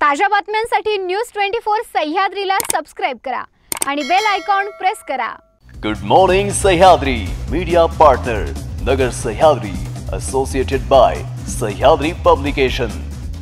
ताज्या बातम्यांसाठी news 24 सह्याद्रीला subscribe करा आणि बेल आयकॉन प्रेस करा। Good morning Sahyadri media partner Nagar Sahyadri associated by Sahyadri publication.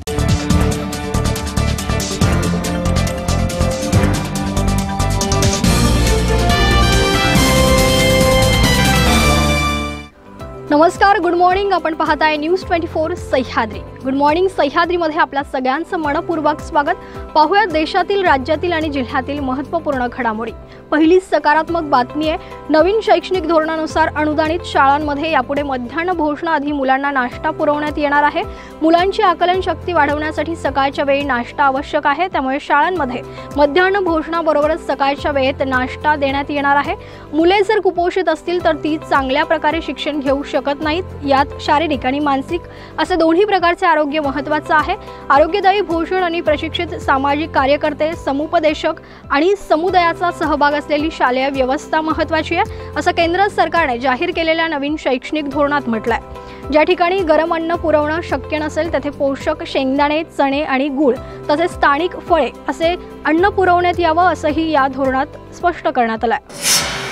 नमस्कार, गुड मॉर्निंग। आपण पाहताय news 24 Sahyadri. Good morning Sahyadri मध्ये आपल्या सगळ्यांचं मनपूर्वक स्वागत। पाहूया देशातील, राज्यातील आणि जिल्ह्यातील महत्त्वपूर्ण घडामोडी। पहिली सकारात्मक बातमी आहे, नवीन शैक्षणिक धोरणानुसार अनुदानित शाळांमध्ये यापुढे मध्याह्न भोजनाआधी मुलांना नाश्ता पुरवण्यात येणार आहे। मुलांची आकलन शक्ती वाढवण्यासाठी सकाळच्या वेळी नाश्ता आवश्यक आहे, त्यामुळे शाळांमध्ये मध्याह्न भोजनाबरोबरच सकाळच्या वेळेत नाश्ता देण्यात येणार आहे। मुले जर कुपोषित असतील तर ती चांगल्या प्रकारे शिक्षण घेऊ शकत नाहीत। यात शारीरिक आणि मानसिक असे दोन्ही प्रकारचे आरोग्य महत्त्वाचे आहे। आरोग्यदायी भोजन आणि प्रशिक्षित सामाजिक कार्यकर्ते, समुपदेशक आणि समुदायाचा सहभाग असलेली शालेय व्यवस्था महत्त्वाची आहे, असं केंद्र सरकारने जाहीर केलेल्या नवीन शैक्षणिक धोरणात म्हटलंय। ज्या ठिकाणी गरम अन्न पुरवणं शक्य नसेल तेथे पोषक शेंगदाणे, चणे आणि गूळ तसेच स्थानिक फळे असे अन्न पुरवण्यात यावं, असंही या धोरणात स्पष्ट करण्यात आलंय।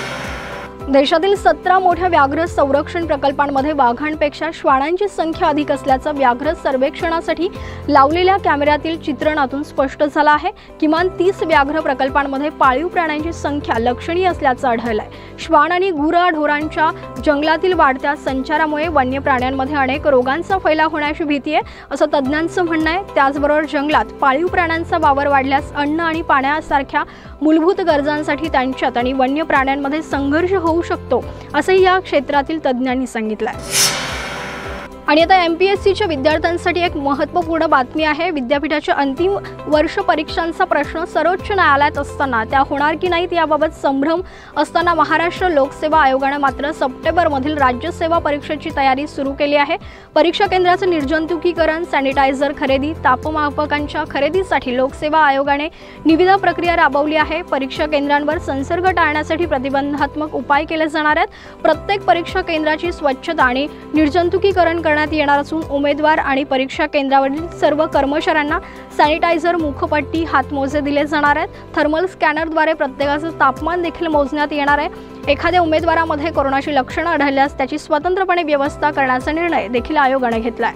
देशातील 17 मोठ्या व्याघ्र संरक्षण प्रकल्पांमध्ये वाघांपेक्षा श्वानांची संख्या अधिक असल्याचं व्याघ्र सर्वेक्षणासाठी लावलेल्या कॅमेऱ्यातील चित्रणातून स्पष्ट झालं आहे। किमान 30 व्याघ्र प्रकल्पांमध्ये पाळीव प्राण्यांची संख्या लक्षणीय असल्याचं आढळलंय। श्वान आणि गुराढोरांच्या जंगलातील वाढत्या संचारामुळे वन्य प्राण्यांमध्ये अनेक रोगांचा फैलाव होण्याची भीती आहे, असं तज्ज्ञांचं म्हणणं आहे। त्याचबरोबर जंगलात पाळीव प्राण्यांचा वावर वाढल्यास अन्न आणि पाण्यासारख्या मूलभूत गरजांसाठी त्यांच्यात आणि वन्य प्राण्यांमध्ये संघर्ष होऊ शकतो, असंही या क्षेत्रातील तज्ज्ञांनी सांगितलंय। आणि आता एमपीएससीच्या विद्यार्थ्यांसाठी एक महत्त्वपूर्ण बातमी आहे। विद्यापीठाच्या अंतिम वर्ष परीक्षांचा प्रश्न सर्वोच्च न्यायालयात असताना त्या होणार की नाहीत याबाबत संभ्रम असताना महाराष्ट्र लोकसेवा आयोगाने मात्र सप्टेंबरमधील राज्यसेवा परीक्षेची तयारी सुरू केली आहे। परीक्षा केंद्राचं निर्जंतुकीकरण, सॅनिटायझर खरेदी, तापमापकांच्या खरेदीसाठी लोकसेवा आयोगाने निविदा प्रक्रिया राबवली आहे। परीक्षा केंद्रांवर संसर्ग टाळण्यासाठी प्रतिबंधात्मक उपाय केले जाणार आहेत। प्रत्येक परीक्षा केंद्राची स्वच्छता आणि निर्जंतुकीकरण करण्यात येणार असून उमेदवार आणि परीक्षा केंद्रावरील सर्व कर्मचाऱ्यांना सॅनिटायझर, मुखपट्टी, हातमोजे दिले जाणार आहेत। थर्मल स्कॅनरद्वारे प्रत्येकाचं तापमान देखील मोजण्यात येणार आहे। एखाद्या उमेदवारामध्ये कोरोनाची लक्षणं आढळल्यास त्याची स्वतंत्रपणे व्यवस्था करण्याचा निर्णय देखील आयोगाने घेतलाय।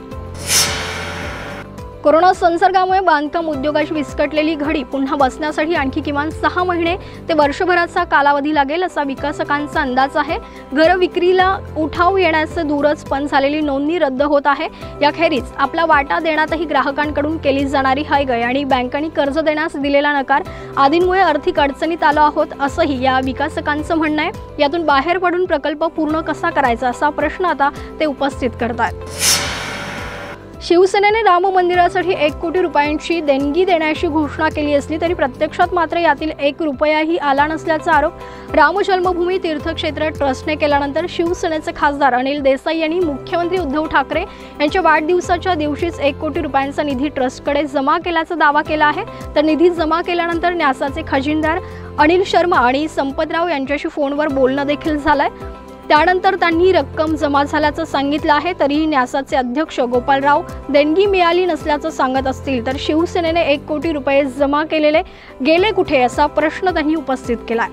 कोरोना संसर्गामुळे बांधकाम उद्योगाची विस्कटलेली घडी पुन्हा बसण्यासाठी आणखी किमान 6 महिने ते वर्षभराचा कालावधी लागेल, असा विकासकांचा अंदाज आहे। घर विक्रीला उठाव येण्याचे दूरच पण झालेली नोंदणी रद्द होत आहे। याखेरीज आपला वाटा देण्यातही ग्राहकांकडून केली जाणारी हयगय आणि बँकांनी कर्ज देण्यास दिलेला नकार आदींमुळे आर्थिक अडचणीत आलो आहोत, असंही या विकासकांचं म्हणणं आहे। यातून बाहेर पडून प्रकल्प पूर्ण कसा करायचा असा प्रश्न आता ते उपस्थित करतात। शिवसेनेने राम मंदिरासाठी 1 कोटी रुपयांची देणगी देण्याची घोषणा केली असली तरी प्रत्यक्षात मात्र यातील 1 रुपयाही आला नसल्याचा आरोप राम जन्मभूमी तीर्थक्षेत्र ट्रस्टने केल्यानंतर शिवसेनेचे खासदार अनिल देसाई यांनी मुख्यमंत्री उद्धव ठाकरे यांच्या वाढदिवसाच्या दिवशीच 1 कोटी रुपयांचा निधी ट्रस्टकडे जमा केल्याचा दावा केला आहे। तर निधी जमा केल्यानंतर न्यासाचे खजिनदार अनिल शर्मा आणि संपतराव यांच्याशी फोनवर बोलणं देखील झालंय। त्यानंतर त्यांनी रक्कम जमा झाल्याचं सांगितलं आहे। तरीही न्यासाचे अध्यक्ष गोपालराव देणगी मिळाली नसल्याचं सांगत असतील तर शिवसेनेने 1 कोटी रुपये जमा केलेले गेले कुठे असा प्रश्न त्यांनी उपस्थित केलाय।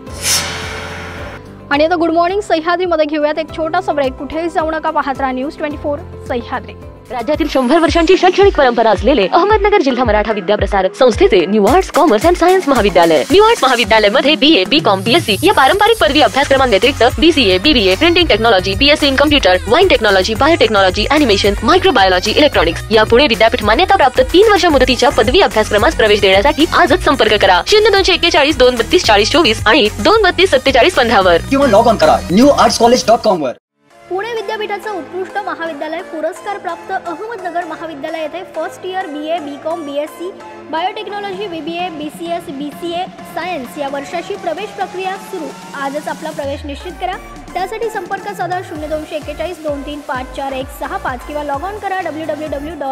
आणि आता गुड मॉर्निंग सह्याद्रीमध्ये घेऊयात एक छोटासा ब्रेक। कुठेही जाऊ नका, पाहत राहा न्यूज 24 सह्याद्री। राज्यातील 100 वर्षांची शैक्षणिक परंपरा असलेले अहमदनगर जिल्हा मराठा विद्याप्रसारक संस्थेचे new arts, commerce and science महाविद्यालय। न्यू आर्ट्स महाविद्यालयामध्ये BA, BCom, BSc या पारंपरिक पदवी अभ्यासक्रमांव्यतिरिक्त BCA, BBA, printing technology, BSc in computer, wine technology, biotechnology, animation, microbiology, electronics या पुणे विद्यापीठ मान्यता प्राप्त 3 वर्ष मुदतीच्या पदवी अभ्यासक्रमास प्रवेश देण्यासाठी आजच संपर्क करा 0241 232 40 24 आणि 232 47 15 वर किंवा लॉग ऑन करा newartscollege.com वर। पुणे विद्यापीठाचं उत्कृष्ट महाविद्यालय पुरस्कार प्राप्त अहमदनगर महाविद्यालय येथे first year BA, BCom, BSc, biotechnology, BBA, BCS, BCA, science या वर्षाची प्रवेश प्रक्रिया सुरू। आजच आपला प्रवेश निश्चित करा। त्यासाठी संपर्क साधा 0241 2354 किंवा लॉग ऑन करा www.aca.edu.in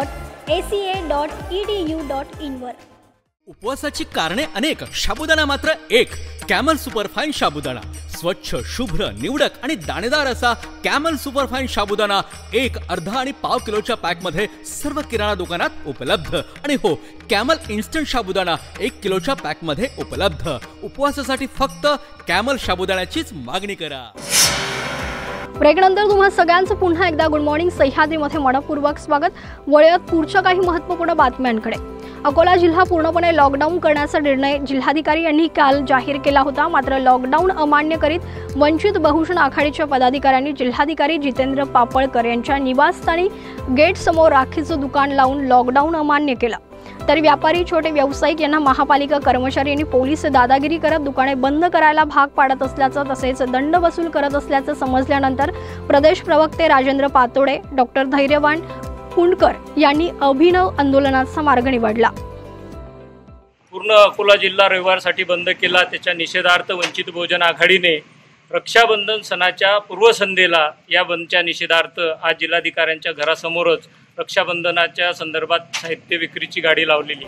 वर। उपवासाची कारणे अनेक, साबुदाणा मात्र एक। कॅमल सुपरफाईन साबुदाणा स्वच्छ, शुभ्र, निवडक आणि दाणेदार असा कॅमल सुपरफाईन साबुदाणा 1, अर्धा आणि पाव किलोच्या पॅक मध्ये सर्व किराणा दुकानात उपलब्ध। आणि हो, कॅमल इन्स्टंट साबुदाणा 1 किलोच्या पॅक मध्ये उपलब्ध। उपवासासाठी फक्त कॅमल साबुदाण्याचीच मागणी करा। ब्रेकनंतर तुम्हा सगळ्यांचं पुन्हा एकदा गुड मॉर्निंग सह्याद्रीमध्ये मनपूर्वक स्वागत। वळूयात पुढच्या काही महत्त्वपूर्ण बातम्यांकडे। अकोला जिल्हा पूर्णपणे लॉकडाऊन करण्याचा निर्णय जिल्हाधिकारी यांनी काल जाहीर केला होता। मात्र लॉकडाऊन अमान्य करीत वंचित बहुजन आघाडीच्या पदाधिकाऱ्यांनी जिल्हाधिकारी जितेंद्र पापळकर यांच्या निवासस्थानी गेट समोर राखीचं दुकान लावून लॉकडाऊन अमान्य केलं। तर व्यापारी, छोटे व्यावसायिक यांना महापालिका कर्मचारी आणि पोलीस दादागिरी करत दुकाने बंद करायला भाग पाडत असल्याचं तसेच दंड वसूल करत असल्याचं समजल्यानंतर प्रदेश प्रवक्ते राजेंद्र पातोडे, डॉक्टर धैर्यवान कुंडकर यांनी अभिनव आंदोलनाचा मार्ग निवडला। पूर्ण अकोला जिल्हा रविवारसाठी बंद केला। त्याच्या निषेधार्थ वंचित बहुजन आघाडीने रक्षाबंधन सणाच्या पूर्वसंध्येला या बंदच्या निषेधार्थ आज जिल्हाधिकाऱ्यांच्या घरासमोरच रक्षाबंधनाच्या संदर्भात साहित्य विक्रीची गाडी लावलेली।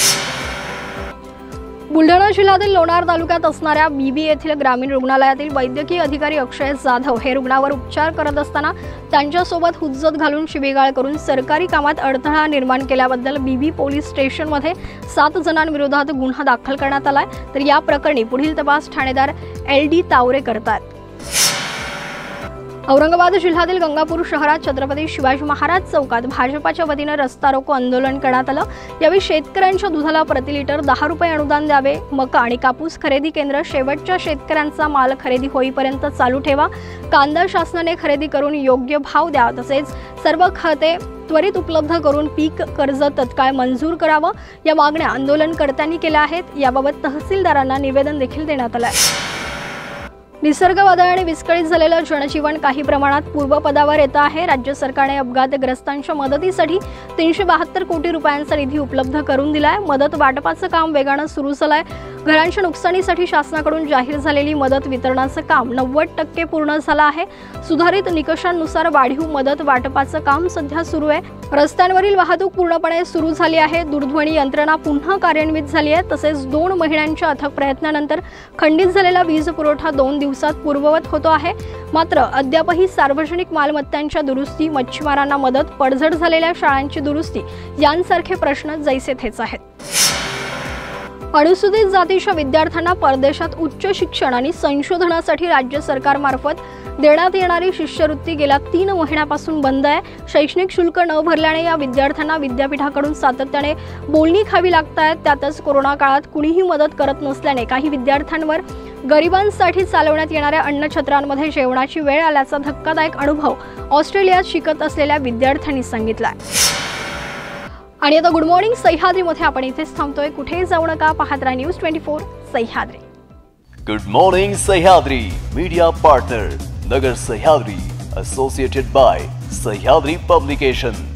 बुलढाणा जिल्ह्यातील लोणार तालुक्यात असणाऱ्या बीबी येथील ग्रामीण रुग्णालयातील वैद्यकीय अधिकारी अक्षय जाधव हे रुग्णावर उपचार करत असताना त्यांच्यासोबत हुज्जत घालून शिवीगाळ करून सरकारी कामात अडथळा निर्माण केल्याबद्दल बीबी पोलीस स्टेशनमध्ये 7 जणांविरोधात गुन्हा दाखल करण्यात आलाय। तर या प्रकरणी पुढील तपास ठाणेदार LD तावरे करतात। औरंगाबाद जिल्ह्यातील गंगापूर शहरात छत्रपती शिवाजी महाराज चौकात भाजपाच्या वतीने रस्ता रोको आंदोलन करण्यात आलं। यावेळी शेतकऱ्यांच्या दुधाला प्रति लिटर 10 रुपये अनुदान द्यावे, मका आणि कापूस खरेदी केंद्र शेवटच्या शेतकऱ्यांचा माल खरेदी होईपर्यंत चालू ठेवा, कांदा शासनाने खरेदी करून योग्य भाव द्या, तसेच सर्व खते त्वरित उपलब्ध करून पीक कर्ज तत्काळ मंजूर करावं या मागण्या आंदोलनकर्त्यांनी केल्या आहेत। याबाबत तहसीलदारांना निवेदन देखील देण्यात आलं आहे। निसर्ग वादळाने विस्कळीत झालेलं जनजीवन काही प्रमाणात पूर्वपदावर येत आहे। राज्य सरकारने अपघातग्रस्तांच्या मदतीसाठी 372 कोटी रुपयांचा निधी उपलब्ध करून दिलाय। मदत वाटपाचं काम वेगानं सुरू झालंय। घरांच्या नुकसानीसाठी शासनाकडून जाहीर झालेली मदत वितरणाचं काम 90% पूर्ण झालं आहे। सुधारित निकषांनुसार वाढीव मदत वाटपाचं काम सध्या सुरू आहे। रस्त्यांवरील वाहतूक पूर्णपणे सुरू झाली आहे। दूरध्वनी यंत्रणा पुन्हा कार्यान्वित झाली आहे। तसेच 2 महिन्यांच्या अथक प्रयत्नानंतर खंडित झालेला वीज पुरवठा 2 दिवसात पूर्ववत होतो आहे। मात्र अद्यापही सार्वजनिक मालमत्तांच्या दुरुस्ती, मच्छीमारांना मदत, पडझड झालेल्या शाळांची दुरुस्ती यांसारखे प्रश्न जैसे थेच आहेत। अनुसूचित जातीच्या विद्यार्थ्यांना परदेशात उच्च शिक्षण आणि संशोधनासाठी राज्य सरकारमार्फत देण्यात येणारी शिष्यवृत्ती गेल्या 3 महिन्यापासून बंद आहे। शैक्षणिक शुल्क न भरल्याने या विद्यार्थ्यांना विद्यापीठाकडून सातत्याने बोलणी खावी लागत आहेत। त्यातच कोरोना काळात कुणीही मदत करत नसल्याने काही विद्यार्थ्यांवर गरिबांसाठी चालवण्यात येणाऱ्या अन्नछत्रांमध्ये जेवणाची वेळ आल्याचा धक्कादायक अनुभव ऑस्ट्रेलियात शिकत असलेल्या विद्यार्थ्यांनी सांगितला। आणि आता गुड मॉर्निंग सह्याद्रीमध्ये आपण इथेच थांबतोय। कुठेही जाऊ नका, पाहत राहा news 24 Sahyadri. Good morning Sahyadri media partner Nagar Sahyadri, associated by Sahyadri publication.